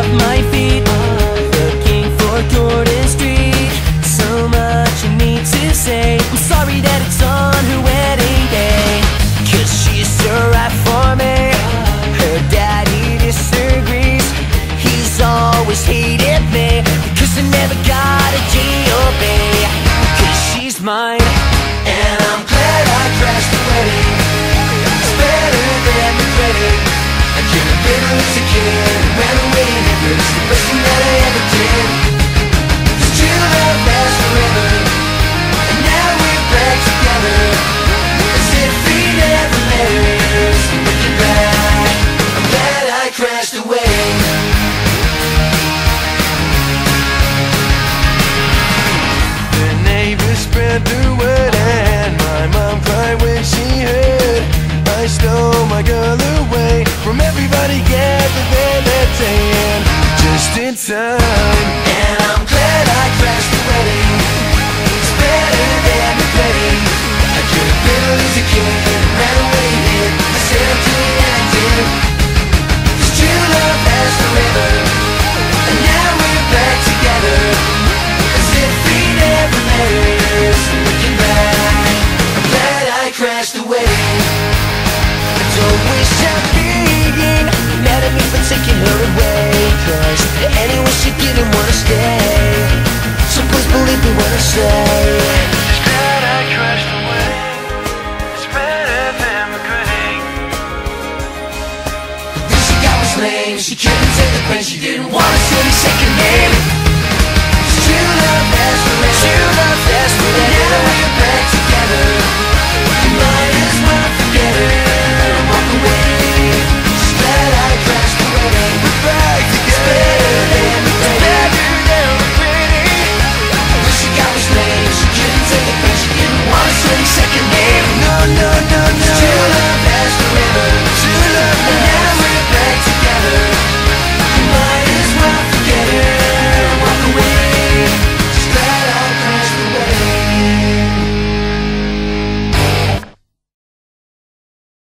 off my feet, looking for Gordon Street. So much I need to say. I'm sorry that it's on her wedding day, 'cause she's so right for me. Her daddy disagrees. He's always hated me because I never got a G.O.B. 'Cause she's mine, and I'm glad I crashed the wedding. It's better than regretting. I could have been as a kid, ran away and it was the best thing that I ever did. 'Cause true love lasts forever, and now we're back together, as if we never met. Looking back, I'm glad I crashed the wedding. The neighbors spread the word, and my mom cried when she heard I stole my girl away from everybody gathered there that day, and just in time. And I'm glad I crashed the wedding. It's better than regretting. I could have been a loser kid, ran away and hid myself to the ending. 'Cause true love lasts forever, and now we're back together, as if we never met. Looking back, I'm glad I crashed the wedding. Don't wish I'm being mad at me for taking her away, 'cause anyway she didn't wanna stay. So please believe me when I say, it's glad I crashed the wedding. It's better than regretting. The thing she got was lame. She couldn't take the pain. She didn't want to see me second hand.